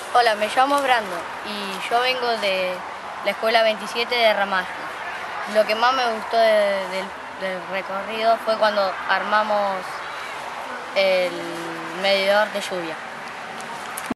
Hola, me llamo Brando y yo vengo de la escuela 27 de Ramallo. Lo que más me gustó del recorrido fue cuando armamos el medidor de lluvia.